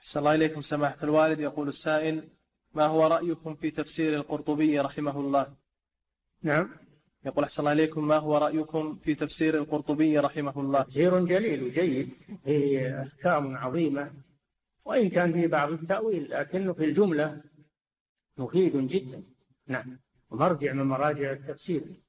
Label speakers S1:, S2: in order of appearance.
S1: أحسن الله إليكم سماحة الوالد. يقول السائل: ما هو رأيكم في تفسير القرطبي رحمه الله؟
S2: نعم.
S1: يقول: أحسن الله إليكم، ما هو رأيكم في تفسير القرطبي رحمه الله؟
S2: تفسير جليل وجيد، فيه أحكام عظيمة، وإن كان فيه بعض التأويل لكنه في الجملة مفيد جدا. نعم، ومرجع من مراجع التفسير.